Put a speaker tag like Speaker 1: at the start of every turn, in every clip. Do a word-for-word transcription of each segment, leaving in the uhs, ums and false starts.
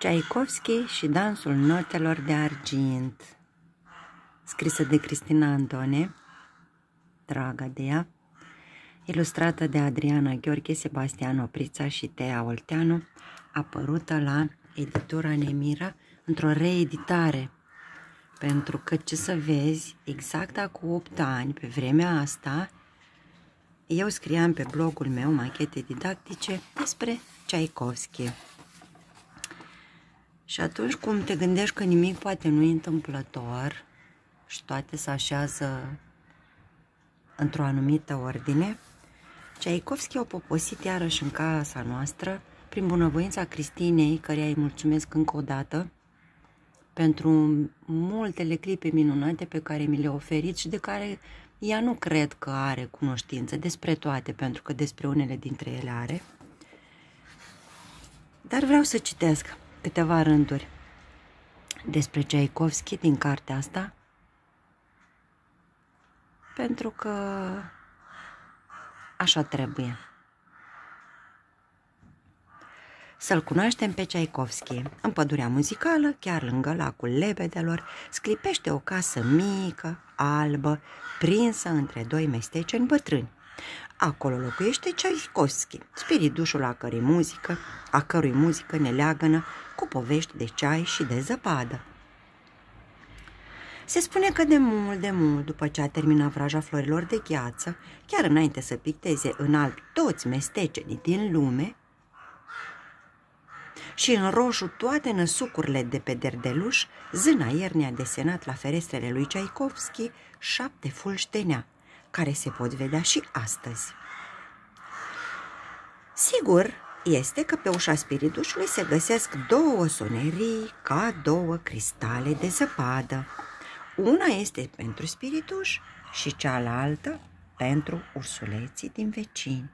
Speaker 1: Tchaikovsky și dansul notelor de argint, scrisă de Cristina Antone, dragă de ea, ilustrată de Adriana Gheorghe, Sebastian Oprița și Tea Olteanu, apărută la editura Nemira într-o reeditare. Pentru că, ce să vezi, exact acum opt ani, pe vremea asta, eu scriam pe blogul meu machete didactice despre Tchaikovsky. Și atunci cum te gândești că nimic poate nu e întâmplător și toate se așează într-o anumită ordine, Tchaikovsky a poposit iarăși în casa noastră prin bunăvoința Cristinei, căreia îi mulțumesc încă o dată pentru multele clipe minunate pe care mi le-a oferit și de care ea nu cred că are cunoștință despre toate, pentru că despre unele dintre ele are. Dar vreau să citesc câteva rânduri despre Tchaikovsky din cartea asta, pentru că așa trebuie. Să-l cunoaștem pe Tchaikovsky. În pădurea muzicală, chiar lângă lacul lebedelor, sclipește o casă mică, albă, prinsă între doi mesteceni bătrâni. Acolo locuiește Tchaikovsky, spiridușul a cărui muzică, a cărui muzică ne leagănă cu povești de ceai și de zăpadă. Se spune că de mult, de mult, după ce a terminat vraja florilor de gheață, chiar înainte să picteze în alb toți mestecenii din lume și în roșu toate năsucurile de pe derdeluș, zâna iernii a desenat la ferestrele lui Tchaikovsky șapte fulgi de nea, care se pot vedea și astăzi. Sigur este că pe ușa spiridușului se găsesc două sonerii ca două cristale de zăpadă. Una este pentru spirituș și cealaltă pentru ursuleții din vecini.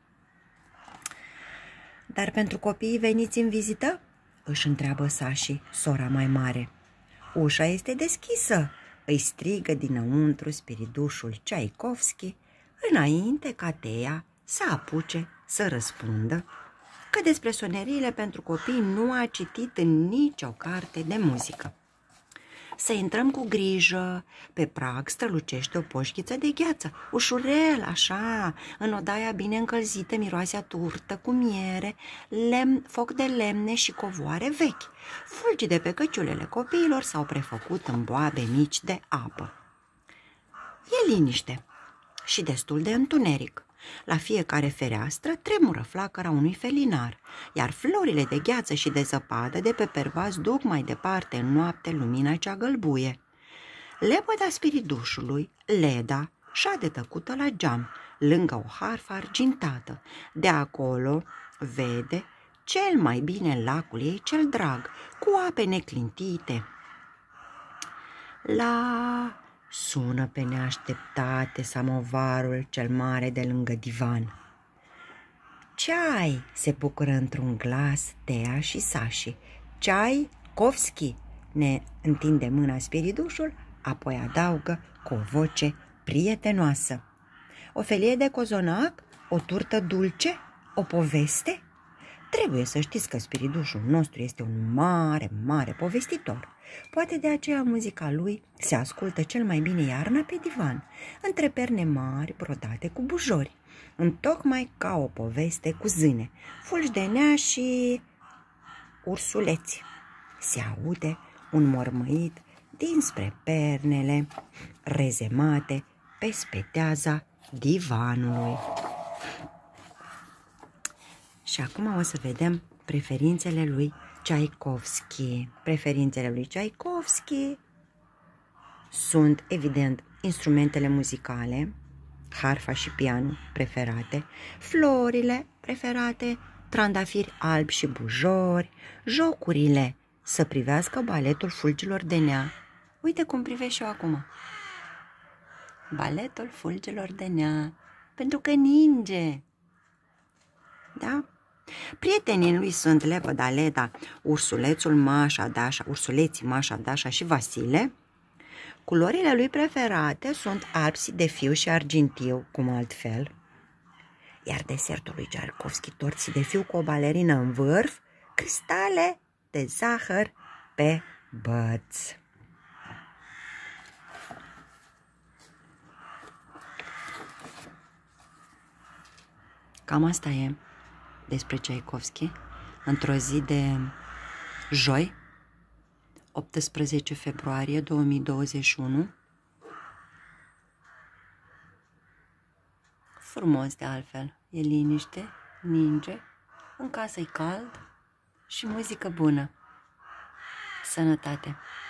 Speaker 1: Dar pentru copiii veniți în vizită? Își întreabă Sashi, sora mai mare. Ușa este deschisă, îi strigă dinăuntru spiridușul Tchaikovsky, înainte ca Tea să apuce să răspundă că despre soneriile pentru copii nu a citit în nicio carte de muzică. Să intrăm cu grijă, pe prag strălucește o poșghiță de gheață, ușurel, așa, în odaia bine încălzită miroase a turtă cu miere, lemn, foc de lemne și covoare vechi. Fulgii de pe căciulele copiilor s-au prefăcut în boabe mici de apă. E liniște și destul de întuneric. La fiecare fereastră tremură flacăra unui felinar, iar florile de gheață și de zăpadă de pe pervaz duc mai departe în noapte lumina cea gălbuie. Lepăda spiridușului, Leda, șade tăcută la geam, lângă o harfă argintată. De acolo vede cel mai bine lacul ei cel drag, cu ape neclintite. La... sună pe neașteptate samovarul cel mare de lângă divan. Ceai, se bucură într-un glas Tea și Sashi. Tchaikovsky, ne întinde mâna spiridușul, apoi adaugă cu o voce prietenoasă. O felie de cozonac? O turtă dulce? O poveste? Trebuie să știți că spiridușul nostru este un mare, mare povestitor. Poate de aceea muzica lui se ascultă cel mai bine iarna pe divan, între perne mari brodate cu bujori, întocmai ca o poveste cu zâne, fulgi de nea și ursuleți. Se aude un mormăit dinspre pernele rezemate pe speteaza divanului. Și acum o să vedem preferințele lui Tchaikovsky. Preferințele lui Tchaikovsky sunt, evident, instrumentele muzicale, harfa și pianul preferate, florile preferate, trandafiri albi și bujori, jocurile, să privească baletul fulgilor de nea. Uite cum privesc și eu acum. Baletul fulgilor de nea, pentru că ninge. Da? Prietenii lui sunt Lepăda, Leda, ursulețul Mașa, Dașa, ursuleții Mașa, Dașa și Vasile. Culorile lui preferate sunt albi de fiu și argintiu, cum altfel. Iar desertul lui Tchaikovsky, torții de fiu cu o balerină în vârf, cristale de zahăr pe băț. Cam asta e despre Tchaikovsky într-o zi de joi, optsprezece februarie două mii douăzeci și unu. Frumos de altfel, e liniște, ninge, în casă e cald și muzică bună. Sănătate!